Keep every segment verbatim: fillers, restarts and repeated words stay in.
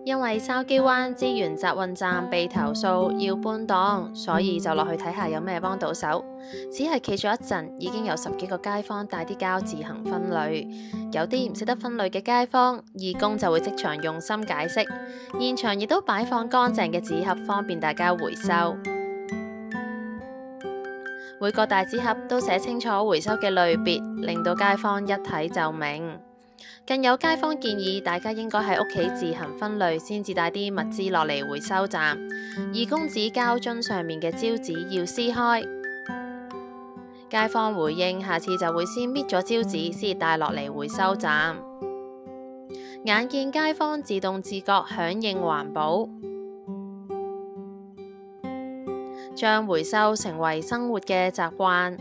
因為筲箕灣資源集運站被投訴要搬檔，所以就落去睇下有咩幫到手。只係企咗一陣，已經有十幾個街坊帶啲膠自行分類。有啲唔識得分類嘅街坊，義工就會即場用心解釋，現場亦都擺放乾淨嘅紙盒，方便大家回收。每個大紙盒都寫清楚回收嘅類別，令到街坊一睇就明。更有街坊建議大家應該喺屋企自行分類，先至帶啲物資落嚟回收站。義工指膠樽上面嘅膠紙要撕開，街坊回應下次就會先搣咗膠紙先帶落嚟回收站。眼見街坊自動自覺響應環保，將回收成為生活嘅習慣。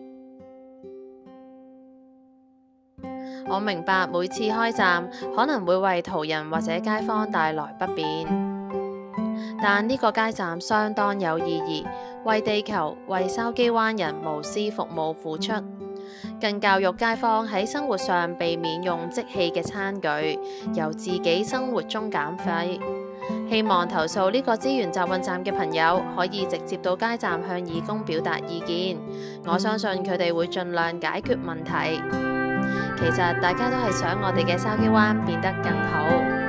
我明白每次開站可能會為途人或者街坊帶來不便，但呢個街站相當有意義，為地球、為筲箕灣人無私服務付出，更教育街坊喺生活上避免用即棄嘅餐具，由自己生活中減廢。希望投訴呢個資源集運站嘅朋友可以直接到街站向義工表達意見，我相信佢哋會盡量解決問題。其實大家都係想我哋嘅筲箕灣變得更好。